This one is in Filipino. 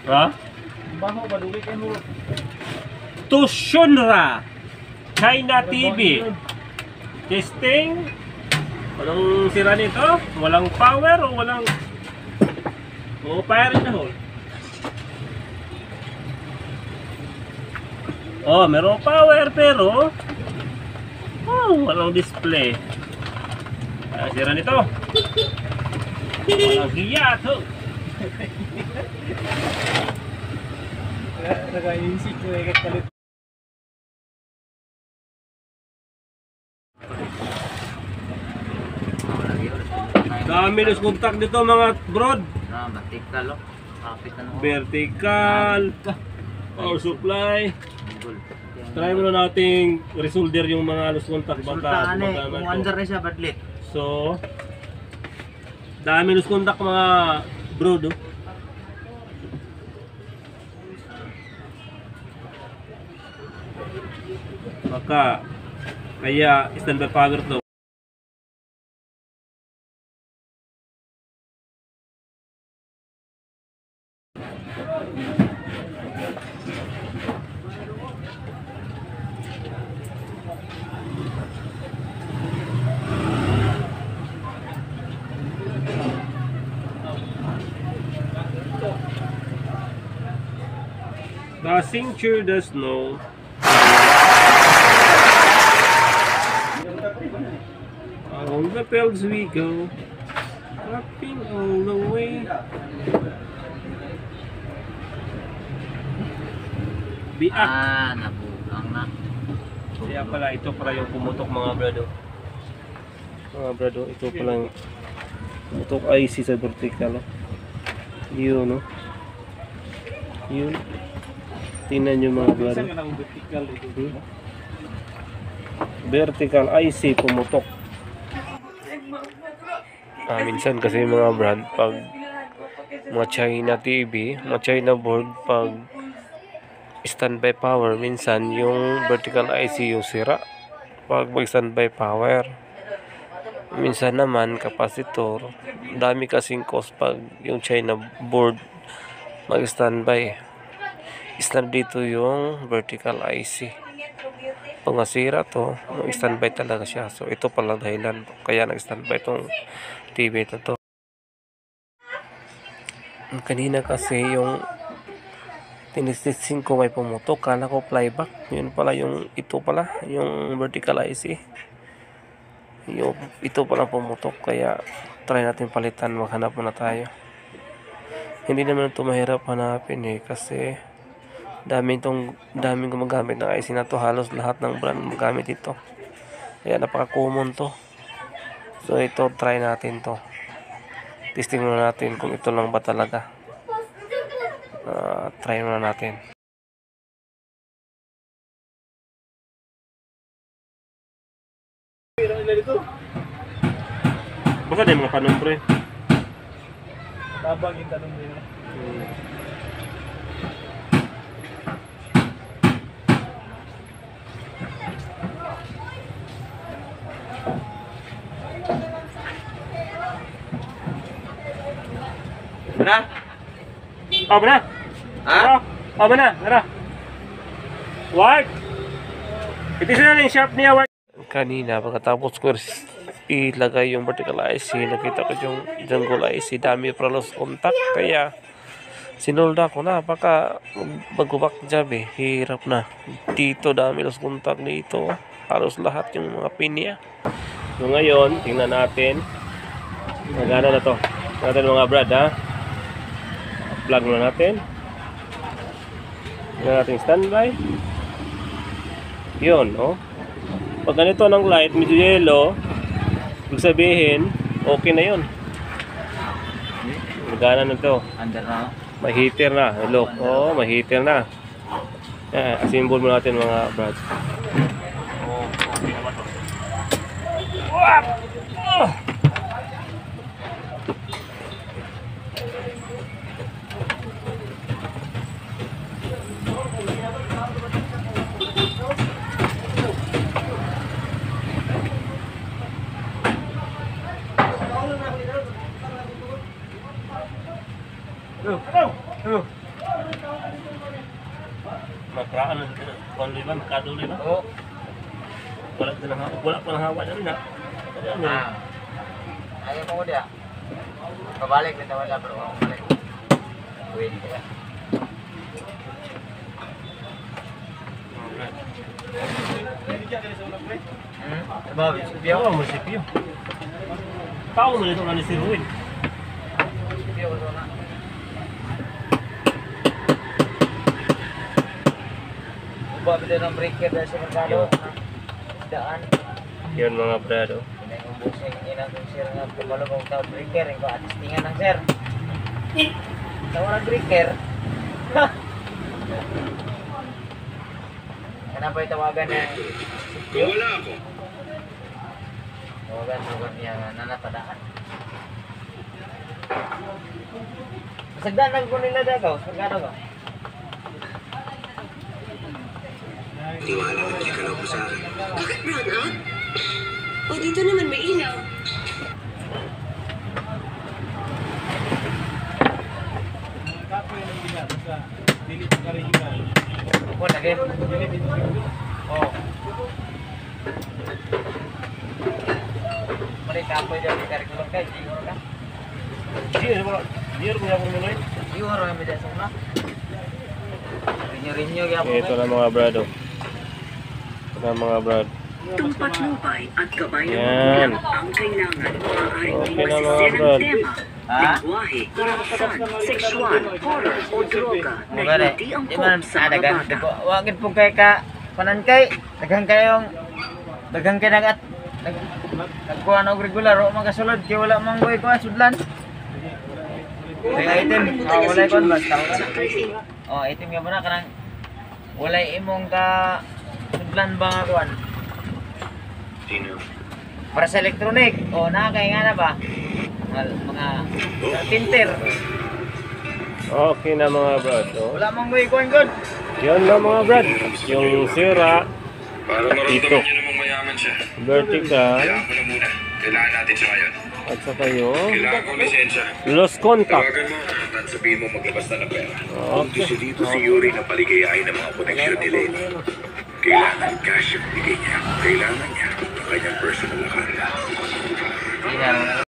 Ha? Baho ba duli kay mo? Tushunra China TV. Testing. Walang sira nito? Walang power o walang... O fire in the hole. Oh, meron power pero walang display. Sira nito. Walang hiya to. Nag-iisip ko eh kalit. Dami los contact dito mga brod. Vertical oh. Kapit na Vertical. Power supply. Try muna nating resolder yung mga loose contact baka kung under na siya badlit. So dami loose contact mga brod. Oh. Baka kaya standby power to. Passing through the snow. Along the fields we go, rocking all the way. Biak. Nabugang na. Kaya pala ito pala yung pumutok mga brado. Mga brado, ito pala yung pumutok IC sa vertical. Yun, no? Yun. Tingnan nyo mga brado. Vertical ito. Vertical IC pumutok. Minsan kasi mga brand pag mga China TV, mga China board pag standby power minsan yung vertical IC yung sira pag standby power. Minsan naman capacitor, dami kasing cost pag yung China board mag standby. Stand dito yung vertical IC. Pag nasira to, mag-standby talaga siya. So ito pala dahilan kaya nag-standby itong TV na to. Kanina kasi yung tinistising ko may pumutok, kala ko flyback. Yun pala yung ito pala, yung vertical IC. Yung ito pala pumutok kaya try natin palitan, maghanap muna tayo. Hindi naman ito mahirap hanapin kasi daming gumagamit ng IC na to, halos lahat ng brand gumagamit ito. Kaya napaka-common to. So ito try natin to. Testing muna natin kung ito lang ba talaga. Try muna natin. Baka din mga panong pre. Tabang yung tanong nila. Mana? Oh, mana? Ha? Oh, mana? Tara. What? Ito na yung sharp niya, what? Kanina, pagkatapos ko ilagay yung vertical IC, nakita ko yung jungle IC, dami pralos contact, kaya sinulda ko na, baka bago-back job eh, hirap na. Dito, dami los contact dito, halos lahat yung mga pin niya. So ngayon, tingnan natin, magana na to. Natin mga brad, ha? Plug na natin. Tingnan natin standby. Yun, oh. Pag ganito ng light, medyo yellow, ibig sabihin, okay na yun. Magana na to. Under na. May heater na. Look, oh, may heater na. Assemble mo natin mga brad. Oh, okay naman to. Napraan na dito. Kung di ba, nakaduli ba? Oo. Wala pa nang hawa na rin ha. Ah. Ayaw mo ko dia. Pabalik kita wala bro. Pabalik. Wait ya. Babi, Piyo ka mo si Piyo. Tao mo nito na ni si Ruin. Babi din ang breaker dahil sa merkado. Daan. Yun mga brado. Busing inang sir nga pumalubog tao breaker ko atis tingan ng sir. Tawag breaker. Kenapa tawagan niya? Wala ako. Tawagan niya nanapadaan. Sagdan ko nila dagaw, sagdan ko. Tiwala ko di ka lang sa akin. Bakit brownout? O dito naman may ilaw. Kapoy ng bigat sa dilit ng karihigan. Opo, lagi. Dilit ito siguro. Oh. Mali kapoy daw di curriculum kay di ka. Dia punya pemulai. Di oro yang beda sama. Rinyo ya po. Ito na mga brado. Ito na mga brad. Tumpat lupay at gabay ng Yan. magulang ang kailangan. Maaaring Okay na, mga masisin brad. ang tema, Ha? lingwahe, karahasan, sexual, horror o droga na Mugare. hindi Di angkop man sa mga dagang bata. wagid po kay ka panan kay dagang kayong dagang kay nagat nagkuha og regular o magasulod kay wala man goy ko sudlan. Kay item, wala kon basta wala. Oh, item nga muna kanang wala imong ka sudlan ba nga kuan Sino? para sa electronic o na kay nga na ba mga tinter Okay na mga brad. Oh. wala man goy kuan god. Yan na mga brad. Yung sira, Para Ito. maramdaman niyo namang mayaman siya. vertical, Kailangan ko na muna. Kailangan natin siya ngayon. at saka yung Kailangan ko lisensya. lost contact. Tawagan mo at sabihin mo maglabas na ng pera. Okay. Dito si Yuri na paligayain ng mga koneksyon ni Lena. Kailangan cash yung bigay niya. Kailangan niya ang kanyang personal account. Sige.